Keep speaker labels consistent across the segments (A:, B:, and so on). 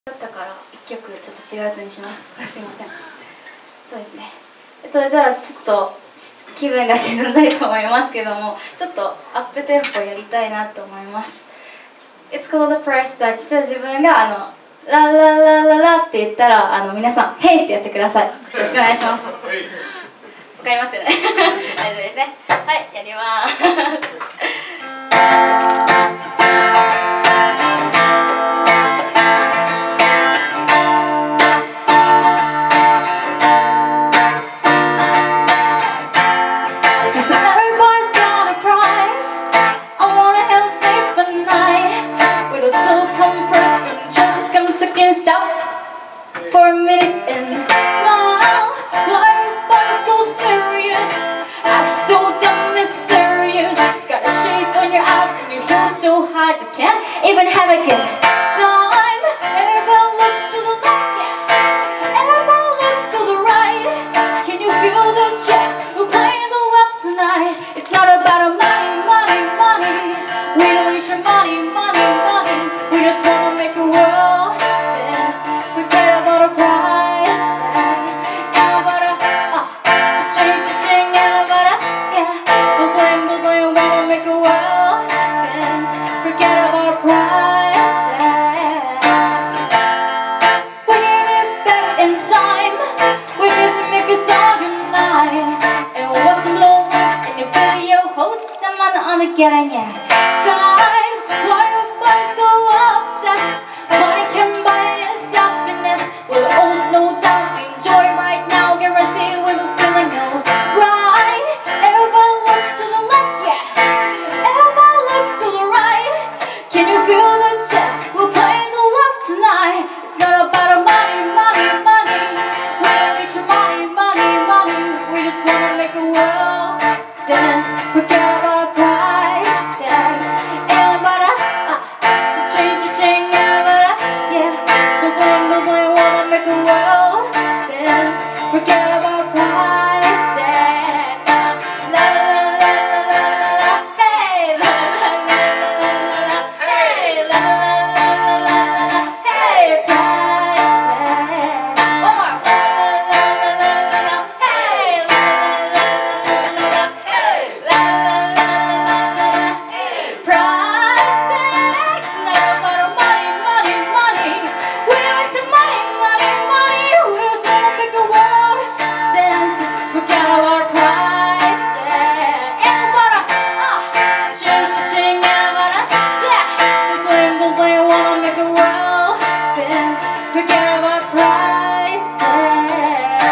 A: だったから1曲ちょっと違うやつにします。すいません。そうですね。じゃあちょっと気分が沈んだりと思いますけども、ちょっとアップテンポやりたいなと思います。It's called the price tag。じゃあ自分がラララララって言ったら皆さん「ヘイ!」ってやってください。よろしくお願いします。わかりますよね。大丈夫ですね。はい、やります。For a minute and smile. Why everybody so serious? Act so damn mysterious. Got shades on your eyes and your heels so high you can't even have a good time. Everybody looks to the left, yeah. Everybody looks to the right. Can you feel the jet? We're playing the left tonight. It's not about money, money, money. We don't need your money, money, money. We just wanna make a world dance. Forget about a price tag. And about a cha-ching, cha-ching. And about a, yeah. We'll blame, wanna make a world dance. Forget about a price tag. We need it back in time. We music make us all unite. And want some low ones in your video host. Someone on the getting it time. Why everybody so obsessed? Money can buy us happiness. We'll all slow down, enjoy right now. Guarantee we will feeling alright. Everybody looks to the left, yeah. Everybody looks to the right. Can you feel the jet? We're playing the left tonight. It's not about money, money, money. We don't need your money, money, money. We just wanna make a world dance. Forget about a price tag. And about a cha-ching, and about a, yeah. We'll blame, wanna make a world dance. Forget about a price tag. La la la la la la la. Hey, la la la la la la. Hey, la la la la la la. Hey, price tag. One more. La la la la la la. Hey, la la la la la la. Hey, la la la la la la. Price tag's not about money, money, money. We don't want your money, money, money. We just wanna make a world dance. Forget about a price tag. And about a cha-ching, cha-ching. And about a, yeah. We'll blame, wanna make a world dance. Forget about a price tag.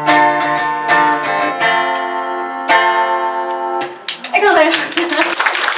A: ありがとうございます。